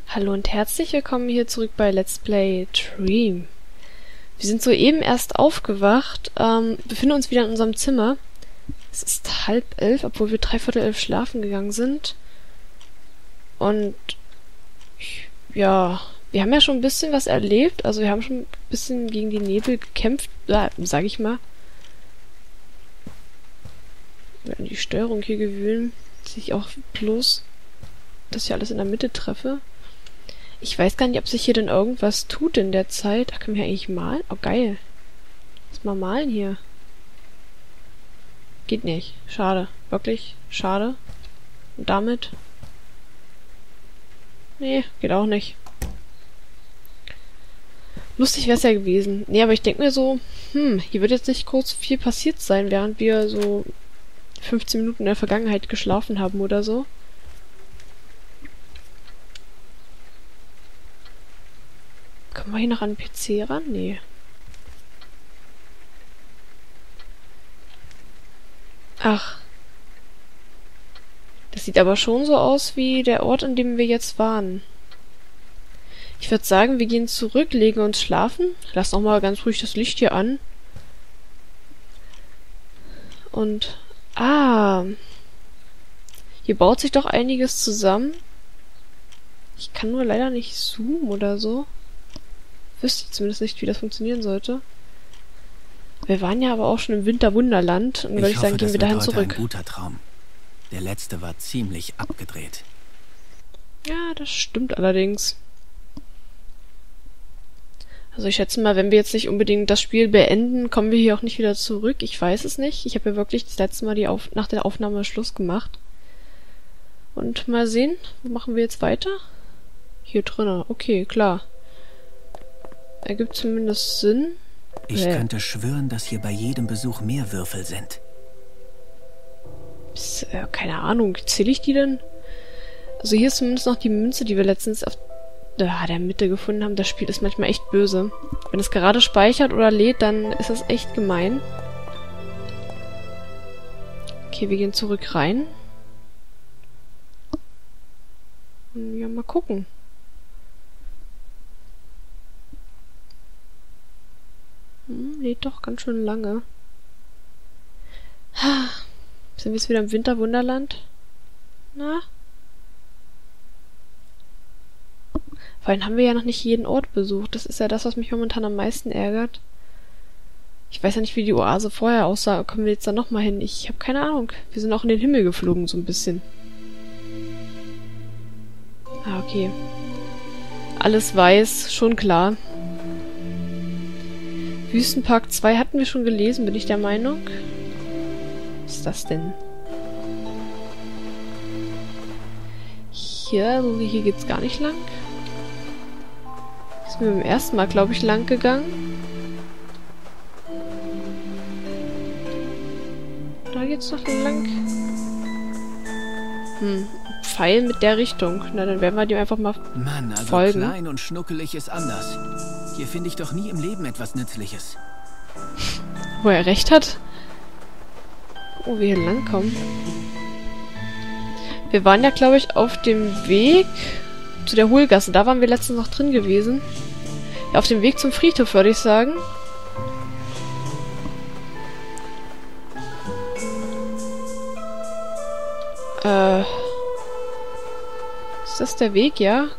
Hallo und herzlich willkommen hier zurück bei Let's Play Dream. Wir sind soeben erst aufgewacht, befinden uns wieder in unserem Zimmer. Es ist 10:30, obwohl wir 11:45 schlafen gegangen sind. Und ja, wir haben ja schon ein bisschen was erlebt, also wir haben schon ein bisschen gegen die Nebel gekämpft, sag ich mal. Wir werden die Steuerung hier gewöhnen, dass ich auch bloß, dass ich alles in der Mitte treffe. Ich weiß gar nicht, ob sich hier denn irgendwas tut in der Zeit. Ach, können wir eigentlich malen? Oh, geil. Lass mal malen hier. Geht nicht. Schade. Wirklich schade. Und damit? Nee, geht auch nicht. Lustig wäre es ja gewesen. Nee, aber ich denke mir so, hier wird jetzt nicht kurz viel passiert sein, während wir so 15 Minuten in der Vergangenheit geschlafen haben oder so. Kommen wir hier noch an den PC ran? Nee. Ach. Das sieht aber schon so aus wie der Ort, an dem wir jetzt waren. Ich würde sagen, wir gehen zurück, legen uns schlafen. Lass noch mal ganz ruhig das Licht hier an. Und... hier baut sich doch einiges zusammen. Ich kann nur leider nicht zoomen oder so. Wüsste zumindest nicht, wie das funktionieren sollte. Wir waren ja aber auch schon im Winterwunderland und würde ich sagen, gehen wir dahin zurück. Ein guter Traum. Der letzte war ziemlich abgedreht. Ja, das stimmt allerdings. Also ich schätze mal, wenn wir jetzt nicht unbedingt das Spiel beenden, kommen wir hier auch nicht wieder zurück. Ich weiß es nicht. Ich habe ja wirklich das letzte Mal nach der Aufnahme Schluss gemacht. Und mal sehen, wo machen wir jetzt weiter? Hier drinnen. Okay, klar. Ergibt zumindest Sinn. Ich könnte schwören, dass hier bei jedem Besuch mehr Würfel sind. Keine Ahnung, zähle ich die denn? Also hier ist zumindest noch die Münze, die wir letztens auf der Mitte gefunden haben. Das Spiel ist manchmal echt böse. Wenn es gerade speichert oder lädt, dann ist das echt gemein. Okay, wir gehen zurück rein. Und ja, mal gucken. Lädt doch ganz schön lange. Sind wir jetzt wieder im Winterwunderland? Na? Vorhin haben wir ja noch nicht jeden Ort besucht. Das ist ja das, was mich momentan am meisten ärgert. Ich weiß ja nicht, wie die Oase vorher aussah. Kommen wir jetzt da nochmal hin? Ich habe keine Ahnung. Wir sind auch in den Himmel geflogen, so ein bisschen. Ah, okay. Alles weiß, schon klar. Wüstenpark 2 hatten wir schon gelesen, bin ich der Meinung. Was ist das denn? Hier geht's gar nicht lang. Ist mir beim ersten Mal, glaube ich, lang gegangen. Da geht's noch lang. Pfeil mit der Richtung. Na, dann werden wir dem einfach mal Mann, also folgen. Klein und schnuckelig ist anders. Hier finde ich doch nie im Leben etwas Nützliches. Wo er recht hat. Wo wir hier langkommen. Wir waren ja, glaube ich, auf dem Weg zu der Hohlgasse. Da waren wir letztens noch drin gewesen. Ja, auf dem Weg zum Friedhof, würde ich sagen. Ist das der Weg, ja?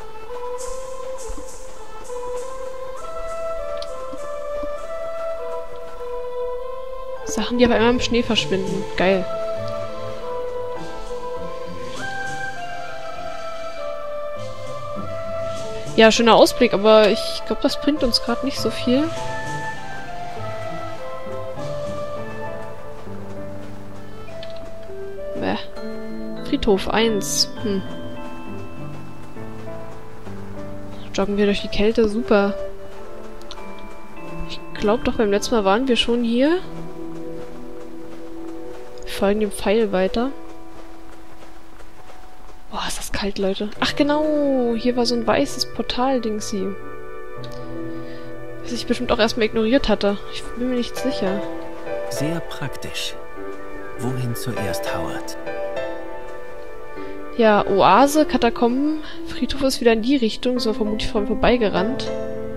Sachen, die auf einmal im Schnee verschwinden. Geil. Ja, schöner Ausblick, aber ich glaube, das bringt uns gerade nicht so viel. Friedhof 1. Joggen wir durch die Kälte. Super. Ich glaube doch, beim letzten Mal waren wir schon hier. Wir folgen dem Pfeil weiter. Boah, ist das kalt, Leute. Ach genau, hier war so ein weißes Portal-Dingsi. Was ich bestimmt auch erstmal ignoriert hatte. Ich bin mir nicht sicher. Sehr praktisch. Wohin zuerst, Howard? Ja, Oase, Katakomben, Friedhof ist wieder in die Richtung, so vermutlich vorbeigerannt.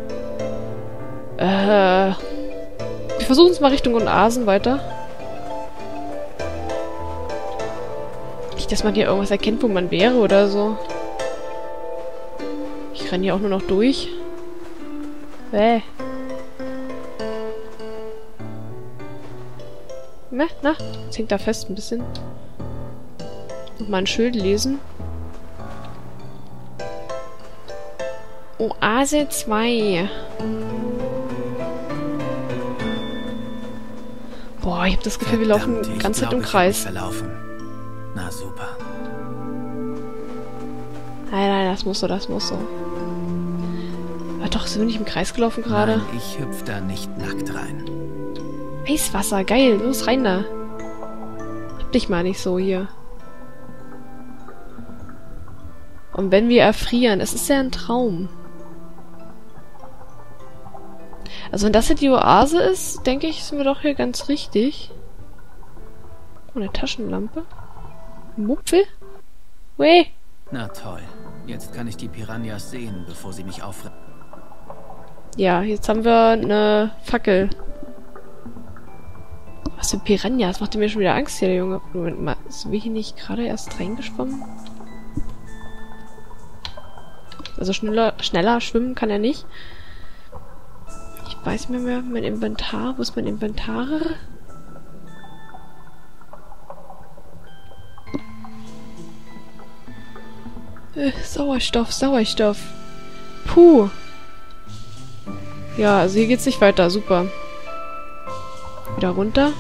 Wir versuchen es mal Richtung Oasen weiter. Nicht, dass man hier irgendwas erkennt, wo man wäre oder so. Ich renne hier auch nur noch durch. Na, jetzt hängt da fest ein bisschen. Nochmal ein Schild lesen. Oase 2. Boah, ich habe das Gefühl, wir laufen die ganze Zeit im Kreis. Na super. Nein, das muss so. Aber doch, sind wir nicht im Kreis gelaufen gerade? Nein, ich hüpf da nicht nackt rein. Eiswasser, geil, los rein da. Hab dich mal nicht so hier. Und wenn wir erfrieren, es ist ja ein Traum. Also wenn das hier die Oase ist, denke ich, sind wir doch hier ganz richtig. Oh, eine Taschenlampe. Mupfel? Weh. Na toll. Jetzt kann ich die Piranhas sehen, bevor sie mich auffressen. Ja, jetzt haben wir eine Fackel. Was für Piranhas? Macht mir schon wieder Angst hier, der Junge. Moment mal, sind wir hier nicht gerade erst reingeschwommen? Also schneller schwimmen kann er nicht. Ich weiß nicht mehr, mein Inventar. Wo ist mein Inventar? Sauerstoff. Puh. Ja, also hier geht's nicht weiter. Super. Wieder runter.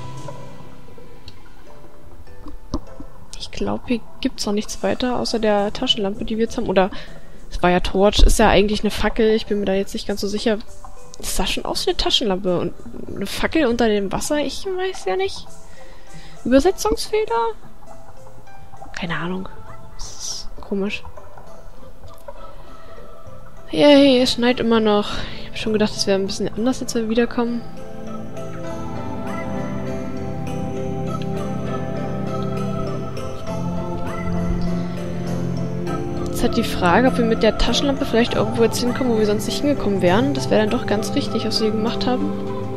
Ich glaube, hier gibt's noch nichts weiter, außer der Taschenlampe, die wir jetzt haben. Oder, es war ja Torch, ist ja eigentlich eine Fackel. Ich bin mir da jetzt nicht ganz so sicher. Das sah schon aus wie eine Taschenlampe. Und eine Fackel unter dem Wasser? Ich weiß ja nicht. Übersetzungsfehler? Keine Ahnung. Das ist komisch. Yay, es schneit immer noch. Ich habe schon gedacht, es wäre ein bisschen anders, jetzt wenn wir wiederkommen. Jetzt hat die Frage, ob wir mit der Taschenlampe vielleicht irgendwo jetzt hinkommen, wo wir sonst nicht hingekommen wären. Das wäre dann doch ganz richtig, was wir hier gemacht haben.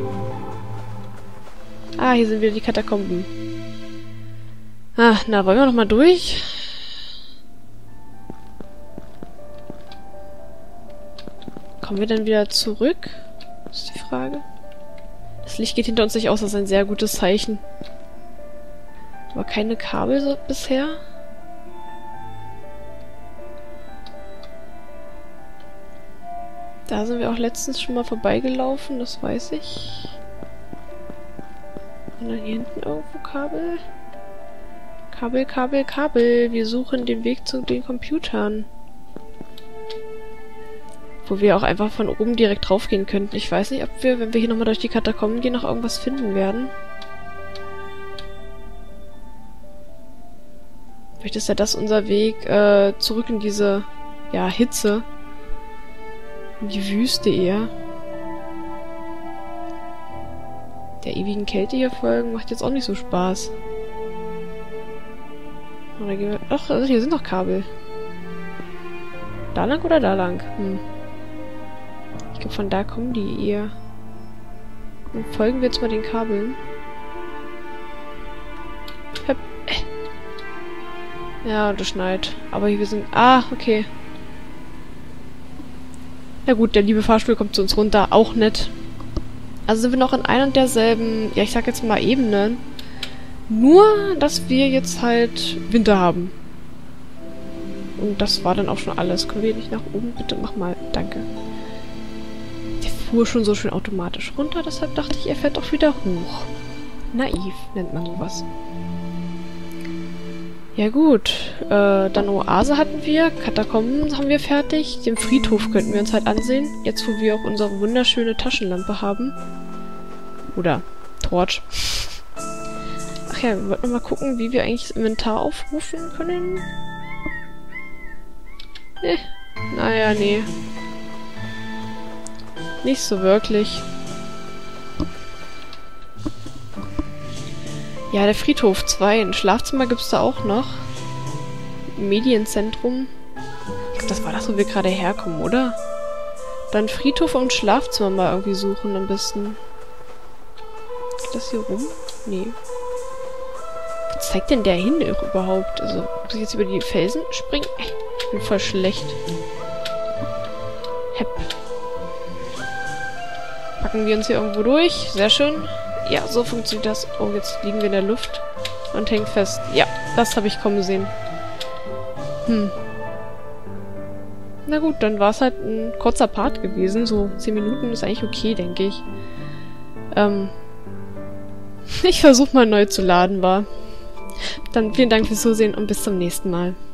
Ah, hier sind wieder die Katakomben. Ah, na, wollen wir nochmal durch? Kommen wir dann wieder zurück? Ist die Frage. Das Licht geht hinter uns nicht aus, das ist ein sehr gutes Zeichen. Aber keine Kabel so bisher. Da sind wir auch letztens schon mal vorbeigelaufen, das weiß ich. Und dann hier hinten irgendwo Kabel. Kabel. Wir suchen den Weg zu den Computern. Wo wir auch einfach von oben direkt drauf gehen könnten. Ich weiß nicht, ob wir, wenn wir hier nochmal durch die Katakomben gehen, noch irgendwas finden werden. Vielleicht ist ja das unser Weg zurück in diese, ja, Hitze. In die Wüste eher. Der ewigen Kälte hier folgen macht jetzt auch nicht so Spaß. Oder gehen wir... Ach, also hier sind noch Kabel. Da lang oder da lang? Ich glaube, von da kommen die eher. Dann folgen wir jetzt mal den Kabeln. Hep. Ja, und es schneit. Aber hier wir sind... Ah, okay. Na gut, der liebe Fahrstuhl kommt zu uns runter. Auch nett. Also sind wir noch in einer und derselben, ja, ich sag jetzt mal Ebene. Nur, dass wir jetzt halt Winter haben. Und das war dann auch schon alles. Können wir nicht nach oben? Bitte mach mal. Danke. Der fuhr schon so schön automatisch runter, deshalb dachte ich, er fährt auch wieder hoch. Naiv nennt man sowas. Ja gut, dann Oase hatten wir, Katakomben haben wir fertig, den Friedhof könnten wir uns halt ansehen, jetzt wo wir auch unsere wunderschöne Taschenlampe haben. Oder Torch. Ach ja, wir wollten noch mal gucken, wie wir eigentlich das Inventar aufrufen können. Naja, nee. Nicht so wirklich. Ja, der Friedhof 2. Ein Schlafzimmer gibt's da auch noch. Medienzentrum. Das war das, wo wir gerade herkommen, oder? Dann Friedhof und Schlafzimmer mal irgendwie suchen am besten. Geht das hier rum? Nee. Wo zeigt denn der hin überhaupt? Also, muss ich jetzt über die Felsen springen? Ich bin voll schlecht. Hepp. Packen wir uns hier irgendwo durch. Sehr schön. Ja, so funktioniert das. Oh, jetzt liegen wir in der Luft und hängen fest. Ja, das habe ich kommen sehen. Na gut, dann war es halt ein kurzer Part gewesen. So 10 Minuten ist eigentlich okay, denke ich. Ich versuche mal neu zu laden, war. Dann vielen Dank fürs Zusehen und bis zum nächsten Mal.